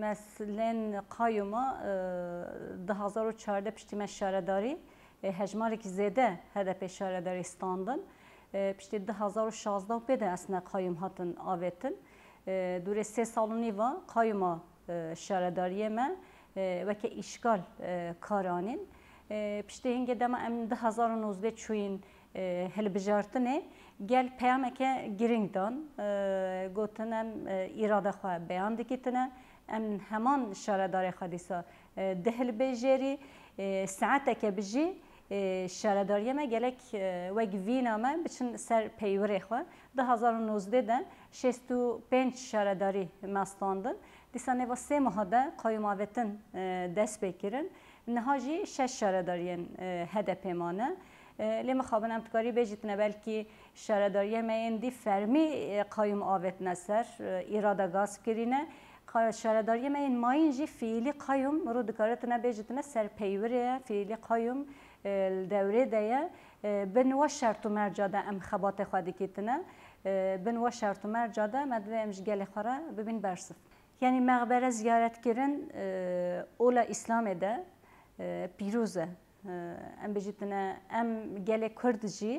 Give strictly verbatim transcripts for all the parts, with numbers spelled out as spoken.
مثلا قایما ده هزار و چهارده پشتی من شهرداری هجماری که زده هدف شهرداری استاندن پشتی ده هزار و شازده بده اصلا قایم هاتن آویتن دوره سه سال و نیوا قایما شهرداری من و که اشکال کارانین پشتی هنگه دم ام ده هزار و نوزده چوین هل بجارتنه گل پیام که گرینگ دان گوتنم اراده خواه بیان دکتنه ام همان شهرداری خدیسا دهل بجری ساعت که بجی شهرداری ما گلک وگ وینا ما بچن سر پیوره خواه ده هزار و نوزده ده شست و پنج شهرداری مستاندن دیسانه و سه ماه ده قایم آویتن دست بکرن نهاجی شش شهرداریان هدف پیمانه لیم خوابن امتکاری بجیتنه بلکی شهرداری میندی فرمی قایم آوت نسر اراده گاز کرینه شهرداری مین ماینجی فعلی قایم رو دکارتنه بجیتنه سر پیوره فعلی قایم دوره دیا بنوا شرط و مرجاده ام خبات خودی کتنه بنوا شرط و مرجاده مدوی امش گل خورا ببین برسف یعنی مقبره زیارت کردن اولا اسلام ده پیروزه ام بجیتنه ام گل کردجی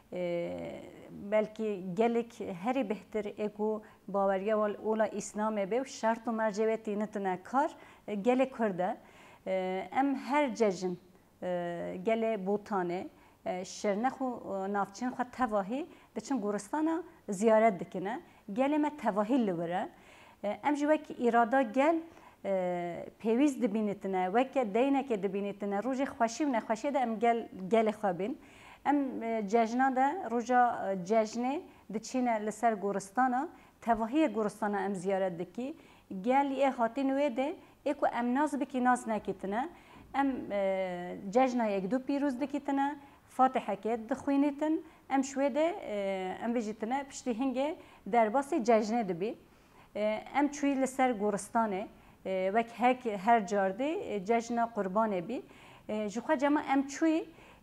بلکه گلک هری بهتر اگو باوریا وال اولا اسلام به و شرط و مرجبتی نتنا کار گل کرده ام هر ججن گل بوتانه شرنخو نافچین خو تواهی دچن گورستانا زیارت دکنه گل ما تواهی لوره ام جوک اراده گل پیویز دبینتنه وک دینه که دبینتنه روز خوشی و نخوشی ده ام گل گل خوابین ام جشنا ده روزا جشنه دچینه لسر گورستانا تواهی گورستانا ام زیارت دکی گل یه خاطین ویده اکو ام ناز بکی ناز نکیتنه ام جشنا یک دو پیروز دکیتنه فاتحه که دخوینیتن ام شویده ام بجیتنه پشتی هنگه در باسی جشنه دبی ام چوی لسر گورستانه وک هک هر جارده جشنا قربانه بی جوخا جمع ام چوی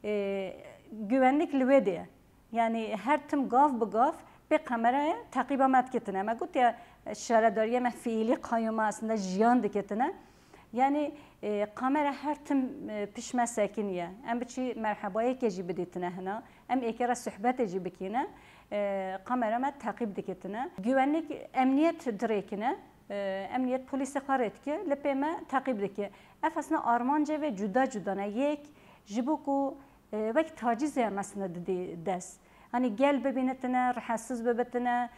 güvenlik lüvediye yani her tüm gav bu gav bir kameraya takip amet kitine. Ma gut ya şehredariye me fiili kayyuma aslında jiyan diketine. Yani e, kamera her tüm e, pişme sakiniye. Em biçi merhabaya keji biditine hena. Em ekara sohbet eji bikine. E, kamera me takip diketine. Güvenlik emniyet direkine. E, emniyet polisi xaret ki lepeme takip dike. Efasına armanca ve cüda cüdana yek jibuku وقت تاجیزه مثلا دی دست hani gel bebinetine rahatsız bebetine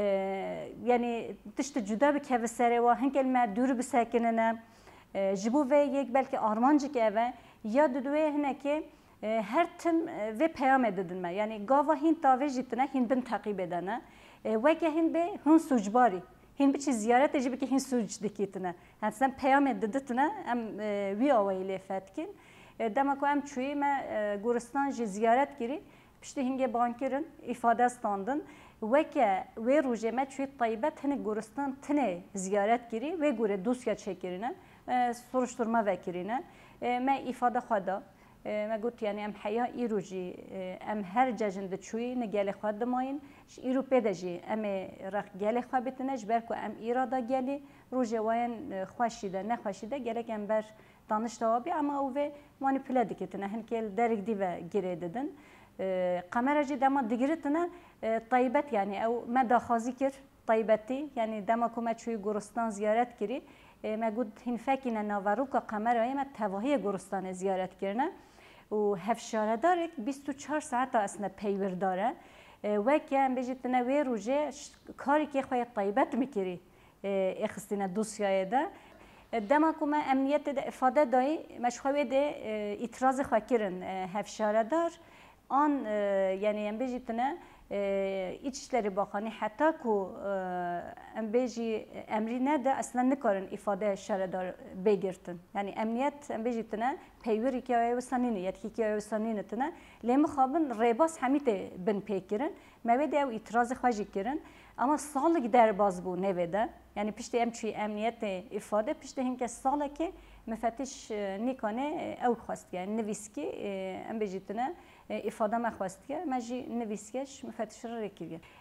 yani tişte juda bir kevsere ve henkel me dur bir sakinene jibu ve yek belki armancık eve ya düdüve hene ki her tüm ve peyam edilme yani gava hin tavejitine hin bin takip edene ve ki hin be hun sucbari hin bir çiz ziyaret ejibi ki hin suc dikitine yani sen peyam edildiğine em vi avayile fetkin دما که ام چوی ما گورستان جی زیارت کری پشت هنگه بانکرن ifade standın ve که و روزه ما چوی طیبت هنگ گورستان تنه زیارت کری و گوره دوسیا çekirine soruşturma vekirine ما ifade خدا ما گوت yani ام حیا ایروجی ام هر ججند چوی نگله خود ماین ایرو پیدجی ام رخ گله خوابتنش برکو ام ایرادا گلی روزه واین خوشیده نه خوشیده گله ام بر danış tabi ama o ve manipüle diketine henkel derik dive girededin kameracı dama digiretine taybet yani ev me dahazi kir taybeti yani dama kuma çuy Gorostan ziyaret kiri me gud hinfekine navaruka kameraya me tevahiye Gorostan ziyaret kirine و هفشاره داره بیست و چهار ساعت اصلا پیور داره و که ام بجیتنه و روزه کاری که خواهد طیبت میکری اخستینه دوسیای ده دما کما امنیت ده افاده دای مشخوی ده اتراز خاکرن هفشاره دار آن یعنی ام بجیتنه İçişleri Bakanı hatta ku em beji emri ne de aslında ne karın ifade şeredar begirtin. Yani emniyet em bejitine peyvir hikaye ve sanini yet hikaye ve saninetine lemi xabın rebas hamite bin pekirin mevede ev itirazı xajı kirin ama sağlık derbaz bu nevede yani pişte em çi emniyet ifade pişte hinke sağlık ki müfettiş nikane ev xast yani neviski em bejitine ifade ما خواست که مجی نویسیش مفتش را رکیه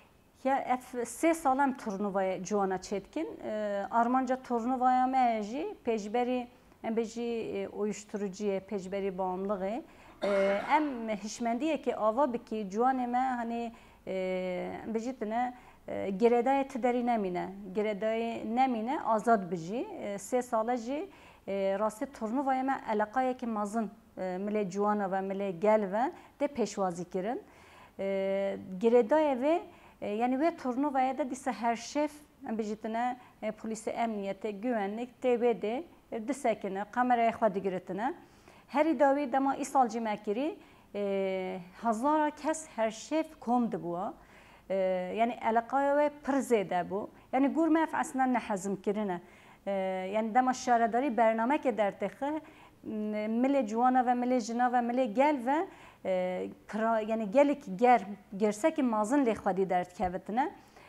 یا اف سه سالم تورنوای جوانا چتکن آرمانجا تورنوای ماجی پجبری ام بجی uyuşturucuya pejberi bağımlığı em hişmendiye ki ava biki juan me hani bejitne geredaya tederi nemine geredaya nemine azad biji se salaji rasti turnuvaya me alaqaya ki mazın mile juana ve mile gel ve de peşvazi kirin geredaya ve yani ve turnuvaya da dise her şef em bejitne polisi emniyete güvenlik T B'de دسکنه قمره خود گرتنه هری داوی دما ایسال جمع کری هزار کس هر شف کم دبوا یعنی علاقه و پرزیده بو یعنی گور مف اصلا نحزم کرنه یعنی دما شارداری برنامه که در تخه مل جوانا و مل جنا و مل گل و یعنی گلی که گر گرسه که مازن لی خودی درد کهوتنه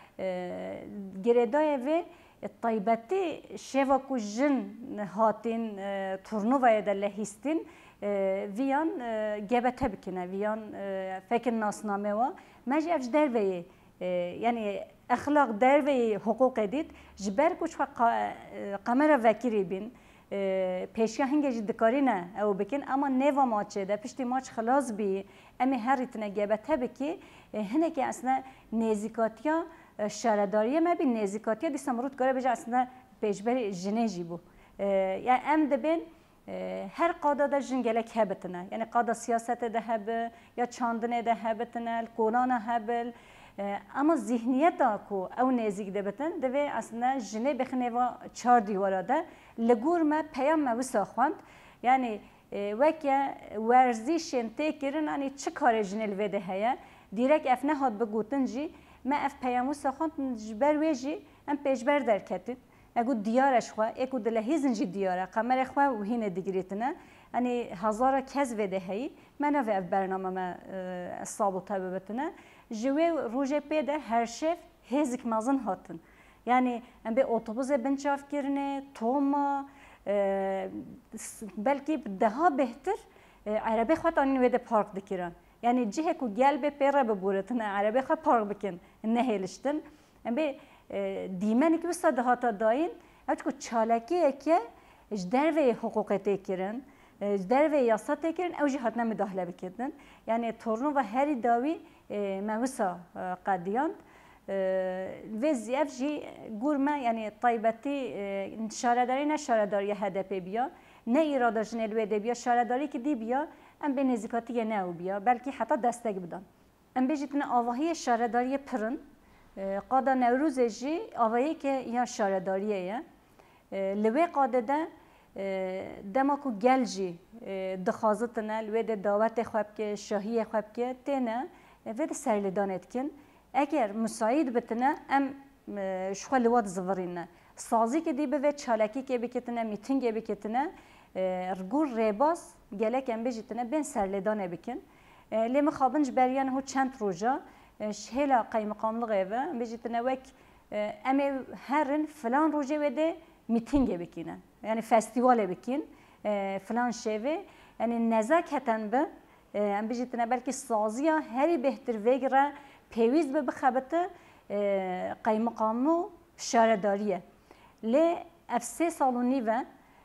گردای و طيبتي شيفاكو جن هاتين تورنوفايا دل هيستين فيان جابتها بكنا فيان فكر ناس ناموا ما جي افج دروي يعني اخلاق دروي حقوق ديت جبر كوش قمره وكيري بين پیشیا هنگه دکارینه او بکن اما نوا ماچه ده پشتی ماچ خلاص بی امی هر ریتنه گبته بکی هنه که اصلا نزیکاتیا شارداریه ما بی نزیکاتیا دیسا مرود کاره بجا اصلا پیشبری جنجی بو یعنی ام دبین هر قادا ده جنگلک هبتنه یعنی قادا سیاست ده هبه یا چاندنه ده هبتنه کولان هبل اما ذهنیت کو او نزیک دبتن دوی اصلا جنه بخنه و چهار دیواره ده لگور ما پیام ما وساخوند یعنی وکه ورزشین تکرن انی چه کار جنل وده هیا دیرک اف نه هات بگوتن جی ما اف پیام وساخوند جبر ویجی ام پیشبر در کتید اگو دیارش خوا اگو دلهیزن جی دیاره قمر خوا و هینه دیگریتنه انی هزار کس وده هی من اف برنامه ما صابو تببتنه جوی روزه پیدا هر شف هزک مازن هاتن یعنی ام به اتوبوس بنچاف کرنه توما بلکه daha بهتر عربی خود آنی وید پارک دکیرن یعنی جه کو گل به پیره ببورتن عربی خود پارک بکن نه هلشتن ام به دیمنی که بسته هاتا داین اوچ کو چالکیه که در و حقوق تکرن در و یاسا تکرن اوجی هات نمیداخله بکردن یعنی تورنو و هری داوی موسا قدیان و زیف جی گورما یعنی طیبتی شارداری نه شارداری هدف بیا نه ایراده جنل وده بیا شارداری که دی بیا ام به نزیکاتی نه او بیا بلکه حتی دستک بدن ام بجیتن آواهی شارداری پرن قادا نوروز جی آواهی که یا شارداریه یا لوی قاده ده دماکو گل جی دخازتنه لوی دعوت خواب که شاهی خواب که تینه و ده سرلدانت کن اگر مساعد بتنه ام شخوال واد زورینه سازی که دی به چالکی که بکتنه میتینگ بکتنه رگور ریباس گلک ام بجتنه بین سرلدانه بکن لیم خابنج بریان هو چند روزا شهلا قیم مقاملغه و بجتنه وک ام هرن فلان روزه وده میتینگ بکنه یعنی فستیوال بکن فلان شوه یعنی نزاکتن به ام بجتنه بلکه سازیا هری بهتر وگره پیویز به بخبته قیم قانون شارداریه لی افسه سالونی و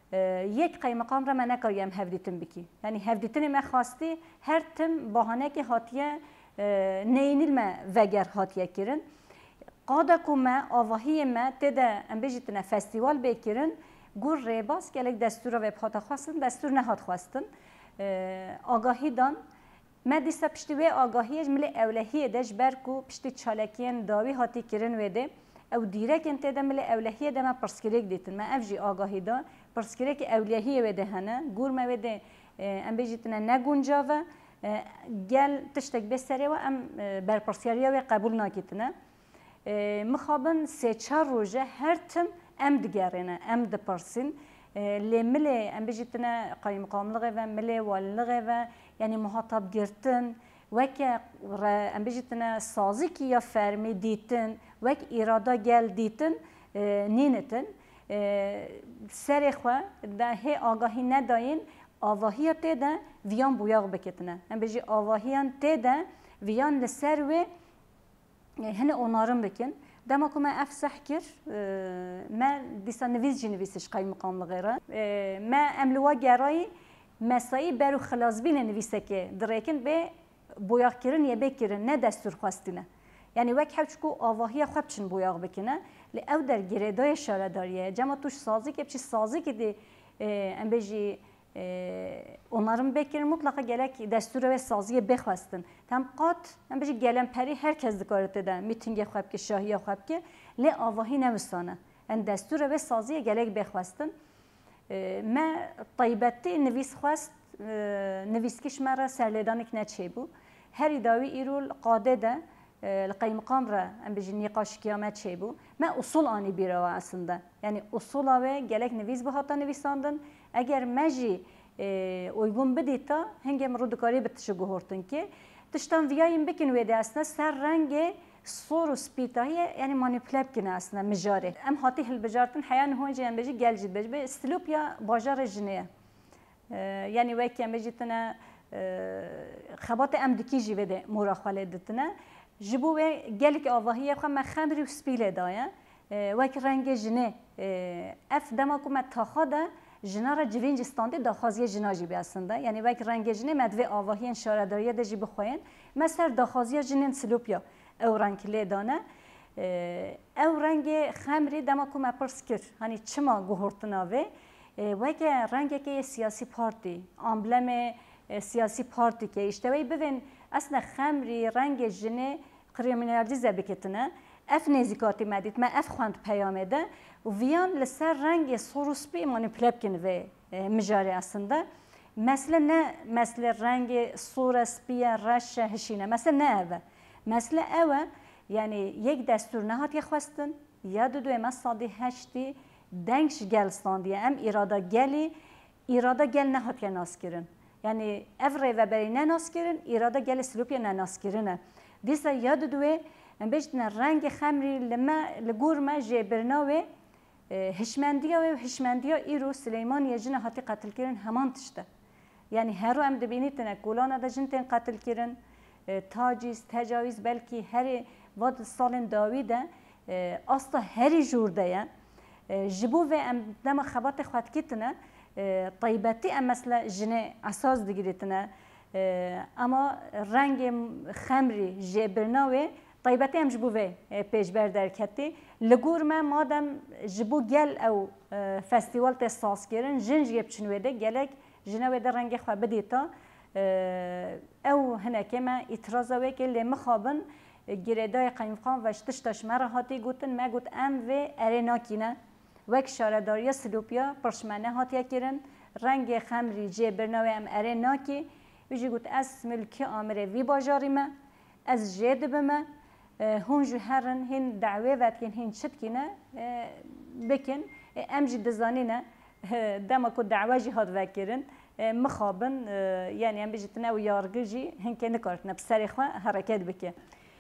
یک قیم قانون را من نکاریم هفدیتن بکی یعنی هفدیتن ما خواستی هر تم بهانه که هاتیه نینیل ما وگر هاتیه کرن قادا که ما آواهی ما تده ام بجتنه فستیوال بکرن گور ریباس که الک دستور را ویب هاتا خواستن دستور نهات خواستن آگاهی دان ما دیسا پشتی وی آگاهیش ملی اولهیه دش برکو پشتی چالکین داوی هاتی کرن ویده او دیرک انته ده ملی اولهیه ده ما پرسکریک دیتن ما افجی آگاهی دا پرسکریک اولهیه ویده هنه گور ما ویده ام بیجیتنه نگونجاوه گل تشتک بسره و ام برپرسیاریه وی قبول ناکیتنه مخابن سه چهار روزه هر تم ام دگرینه ام دپرسین لی ملی ام بیجیتنه قایم قاملغه و ملی والغه و یعنی مخاطب گرتن وک ام بیجتنا سازی کی یا فرمی دیتن وک اراده گل دیتن نینتن سر خو ده هی آگاهی نداین آواهی تده ویان بویاغ بکتنه ام بیجی آواهیان تده ویان لسر و هن اونارم بکن دما که ما افسح کر ما دیسا نویز جی نویسش قای مقام لغیره ما املوا گرایی مسایی برو خلاص بین نویسه که درکن به بویاق کرن یا بکرن نه دستور خواستینه یعنی وقت حوش کو آواهی خوب چن بویاق بکنه لی او در گردای شاره داریه جمع توش سازی که بچی سازی که دی ام بجی onların beklerin mutlaka gerek desturu ve sazıya bexwastin. Tam qat em biji gelen peri herkes dikaret ede. Mitinge xweb ki şahiye xweb ki le avahi nevisane. En desturu ve sazıya gerek bexwastin. Me taybeti nevis xwast neviskiş mera serledanik ne çey bu. Her idavi irul qade de القيمقام را ام بجی نقاش کیامت چی بو ما اصول آنی بیرا aslında yani usul ve gelek neviz bu hatta nevisandın eğer meji uygun bedita hengem rudukari bitişi guhortun ki tıştan viyayım bekin ve de aslında ser rengi soru spitahiye yani manipüle bkin aslında mecari em hati hil bejartın hayan hoca em bejی gelcid bej be stilopya bajar jiniye yani ve ki em bejی tane خبات ام دکی جی وده مراخله دتنه جبو و گلی که آواهیه خو من خمری و سپیله دایا و که رنگ جنه اف دما کو من تاخاده جنا را جوینج استانده داخازی جناجی بیاسنده یعنی و که رنگ جنه مدوی آواهی انشاره داریه دجی بخواین مثلا داخازی جنین سلوپیا او رنگ لی دانه او رنگ خمری دما کو من پرس کرد هنی چما گهورتنا و و که رنگ که سیاسی پارتی امبلم siyasi parti ki işte ve bivin aslında xemri rengi jine kriminalize biketine ef nezikati medit me ef xwant peyamede viyan li ser rengi soruspi manipüle bkin ve mijari aslında mesele ne mesele rengi soruspiye reşe hişine mesele ne eve mesele eve yani yek destur ne hat yaxwastin ya du em sadi heşti denkş gel standiye em irada geli irada gel ne hat ya naskirin yani evre ve beri ne naskirin, irada gel sülüpye ne naskirine. Disa yad duve, beştine rengi xemri leme legurma jebirna ve hişmendiya ve hişmendiya iru Süleyman yecine hati katil kirin heman tişte. Yani heru em debinitine kulana da jinten katil kirin, taciz, tecavüz belki her vad salin Davide asla her jurde ya. Jibu ve em dema xabat xwat kitine طيبتي أم مثلا جنة أساس دقيقتنا أما رنگ خمری جبرناوي طيبتي أم جبوه پیش بردار کتی لگور ما مادم جبو گل أو فستیوال تساس کردن جنج يبچن وده گلک جنة وده رنگ خو بدیتا أو هنا كما إتراز وكل مخابن جردای قیمقام وشتش تش مرا هاتی گوتن ما گوت أم و أرنا کینه وک شارداری سلوپیا پرشمنه هاتیه کرن رنگ خمری جبرناوی ام اره ناکی ویجی گوت از ملکی آمره وی باجاری ما از جد بما هون جو هرن هن دعوه واتکن هن شد کنه بکن ام جی دزانینه دما کو دعوه جی هاد وکرن مخابن یعنی ام بجتنا و یارگی جی هن که نکارتنا بسری خواه حرکت بکن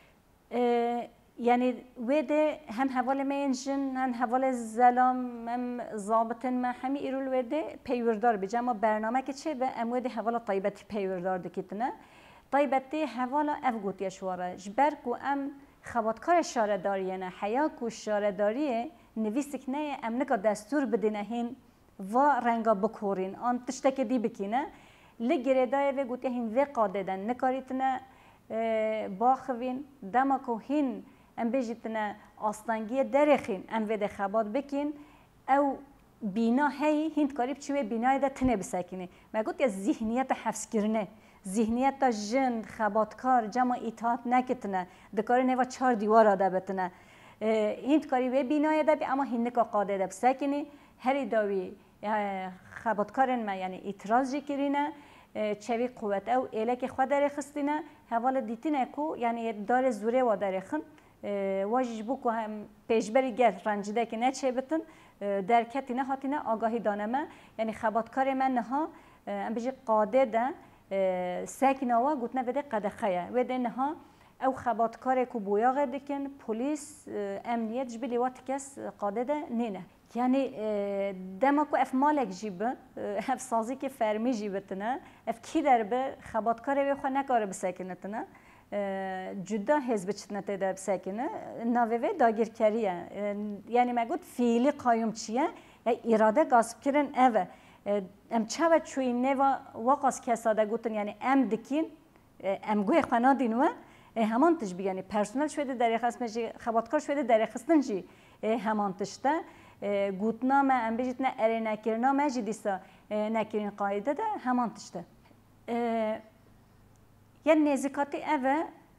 يعني وده هم حوالي مینجن هم حوالي زلام هم ضابطن ما همي إيرول وده پیوردار بجمع برنامه که چه به ام وده حوالا طيبتي پیوردار دکیتنه طيبتي حوالا افگوتی شواره جبر کو ام خواتکار شاره داریه نه حیا کو شاره داریه نویسک نه ام نکا دستور بدینه هین و رنگا بکورین آن تشتک دی بکینه لگردای و گوتی هین و قاددن نکاریتنه باخوین دمکو هین ام بجیتنا آستانگی درخین ام وده خبات بکن او بینا هی هند کاریب چوه بینای ده تنه بسکنه ما گوت یا ذهنیت حفظ کرنه ذهنیت جن خباتکار جمع اطاعت نکتنه دکاره نوا چهار دیوار آده بتنه هند کاریب بینای ده بی اما هند که قاده ده بسکنه هری داوی خباتکارن ما یعنی اعتراض جی کرینه چوی قوت او ایلک خود داره خستینه حوال دیتینه کو یعنی دار زوره و داره خن واجب بکو هم پیشبری گرد رنجیده که نه چه بتن درکتی نه هاتی نه آگاهی دانمه یعنی خباتکار من نها ام بجی قاده ده سکنه و گوتنه وده قدخیه وده نها او خباتکار کو بویا دکن پلیس امنیت جبلی وات کس قاده ده نینه یعنی دما کو اف مالک جیبه اف سازی که فرمی جیبتنه اف کی در به خباتکار به خو نکاره بسکنتنه جدا حزب چتنه تیده بسکنه نویوه داگیرکریه یعنی مگود فیلی قایم چیه اراده گاسب کرن اوه ام چه چوی نوا واقعا کساده گوتن یعنی ام دکین ام گوی خوانا دینوه همان تش بی یعنی پرسنل شده در خصم جی خباتکار شده در خستن جی همان تشته گوتنا ما ام بیجت نه اره نکرنا ما جی دیسا نکرین قاعده ده همان تشته یعنی نزدیکاتی اوه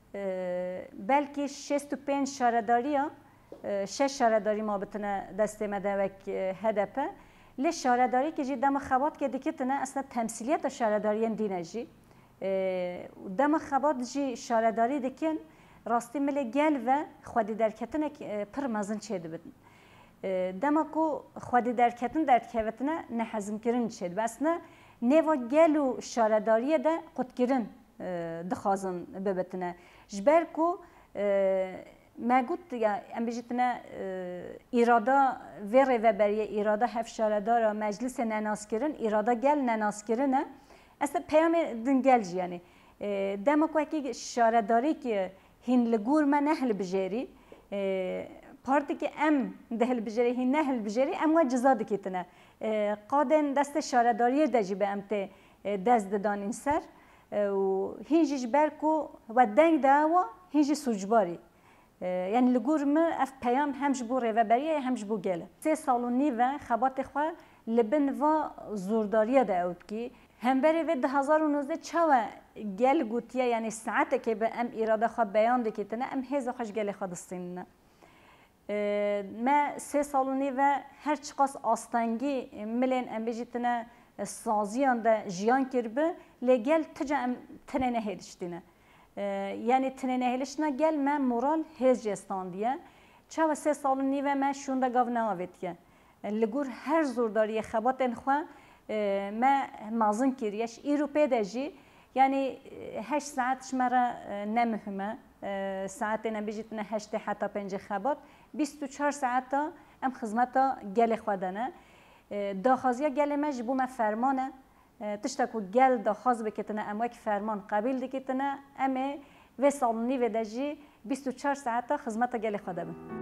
بلکه شست و پنج شارداریه شش شارداری ما بتونه دسته مده و هدفه لی شارداری که جی دم خبات که دیکتنه اصلا تمثیلیت شارداری دینه جی دم خبات جی شارداری دکن راستی ملی گل و خودی درکتنه پر مزن چیده بدن دم کو خودی درکتن درکوتنه نه حزم کرن چید بس نه نوا گل و شارداری ده قد کرن دخازن ببتنه جبر کو ما قلت يا ام بيجتنا اراده وره و برای اراده هف شاردار مجلس نناسکرن اراده گل نناسکرنه اصلا پیام دن گل یعنی دم کو کی شارداری که هین لگور ما نهل بجری پارتی که ام دهل بجری هین نهل بجری ام و جزا دکیتنه قادن دست شارداری دجی به امت دست دادن سر و هینجی برکو و دنگ داوا هینجی سوجباری یعنی لگور ما اف پیام همش بو ریوبریه همش بو گله سه سالونی و خبات خوا لبن و زورداریه ده اوت کی هم بری و ده هزار و نوزده چوا گل گوتیه یعنی ساعته که به ام اراده خوا بیان دکیتنه ام هزا خوش گل خوا دستینه ما سه سالونی و هر چقاس آستانگی ملین ام بیجتنه سازیان ده جیان کربه لگل تجا ام تنه هیدشتینه یعنی تنه هیلشنا گل من مورال هز جستاندیه چه و سه سال نیو من شونده گاو ناویتیه لگور هر زورداری خبات انخوا ما مازن کریش ایرو پیداجی یعنی هشت ساعتش مرا نمهمه ساعت نبیجتنا هشت حتی پنج خبات بیست و چهار ساعت ام خدمتا گل خودنه داخازیا گل مج بو ما فرمانه تشتكو گل داخاز بکتنه اما یک فرمان قبیل دکتنه امه و سالنی و دجی بیست و چهار ساعت خدمت گل خدا بن